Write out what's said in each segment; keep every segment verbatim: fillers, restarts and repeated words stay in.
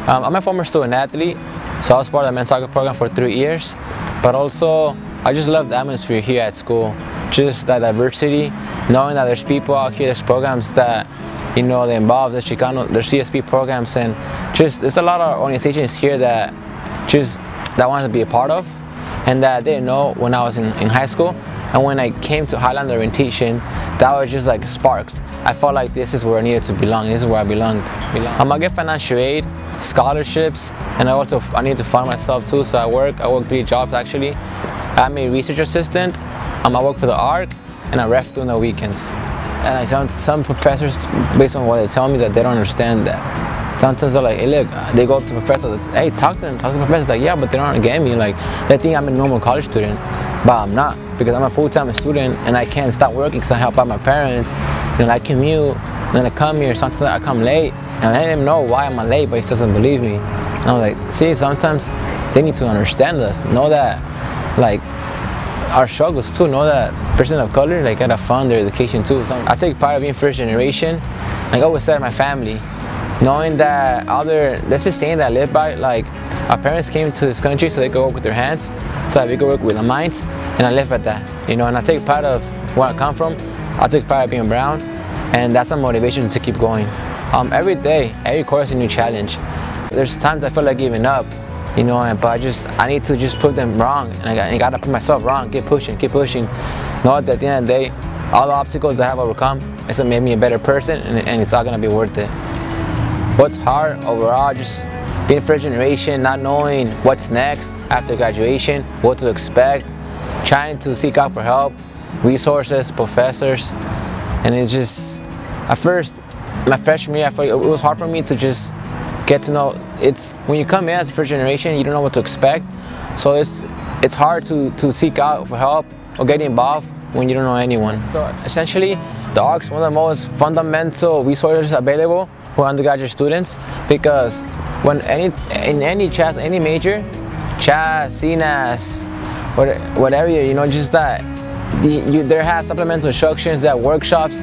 Um, I'm a former student athlete, so I was part of the men's soccer program for three years. But also, I just love the atmosphere here at school. Just that diversity, knowing that there's people out here, there's programs that, you know, they involve the Chicano, there's C S P programs, and just there's a lot of organizations here that just that I wanted to be a part of, and that I didn't know when I was in, in high school. And when I came to Highland orientation, that was just like sparks. I felt like this is where I needed to belong. This is where I belonged. Um, I get financial aid, scholarships, and I also I need to fund myself too. So I work. I work three jobs actually. I'm a research assistant. Um, I work for the A R C, and I ref during the weekends. And I sound some professors, based on what they tell me, that they don't understand that. Sometimes they're like, hey, look, they go up to professors, hey, talk to them, talk to the professors. Like, yeah, but they don't get me. Like, they think I'm a normal college student, but I'm not, because I'm a full-time student and I can't stop working because I help out my parents. And I commute, then I come here. Sometimes I come late, and I let him know why I'm late, but he doesn't believe me. And I'm like, see, sometimes they need to understand us, know that, like, our struggles too, know that person of color, like, gotta fund their education too. So I take pride of being first generation. Like I always said, my family, knowing that other, that's just saying that I live by, like, our parents came to this country so they could work with their hands, so that we could work with our minds, and I live at that, you know, and I take pride of where I come from. I take pride of being brown, and that's a motivation to keep going. Um, every day, every course is a new challenge. There's times I feel like giving up, you know, but I just, I need to just prove them wrong, and I, got, I gotta prove myself wrong, keep pushing, keep pushing. Know that at the end of the day, all the obstacles that I have overcome, it's gonna make me a better person, and, and it's all gonna be worth it. What's hard overall, just being first generation, not knowing what's next after graduation, what to expect, trying to seek out for help, resources, professors, and it's just, at first, my freshman year, I felt it was hard for me to just get to know. It's when you come in as a first generation, you don't know what to expect, so it's it's hard to to seek out for help or get involved when you don't know anyone. So essentially, the A R C is one of the most fundamental resources available for undergraduate students, because when any in any class, any major, C H A S, C N A S, whatever, you know, just that the, you, there has supplemental instructions, there are workshops,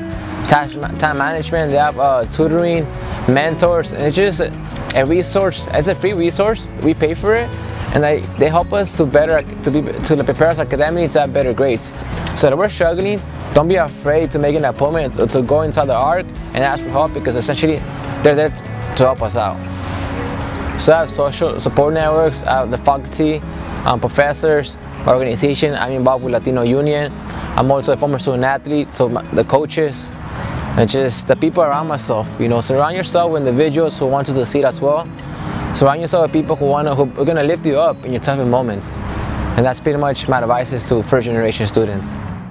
time management, they have uh, tutoring, mentors, and it's just a resource. It's a free resource. We pay for it, and they, they help us to better to be to prepare us academically to have better grades. So that we're struggling, don't be afraid to make an appointment or to go inside the A R C and ask for help, because essentially they're there to help us out. So I have social support networks, I have the faculty, um, professors, organization. I'm involved with Latino Union. I'm also a former student athlete, so my, the coaches, and just the people around myself. You know, surround yourself with individuals who want to succeed as well. Surround yourself with people who want to, who are going to lift you up in your toughest moments. And that's pretty much my advice to first generation students.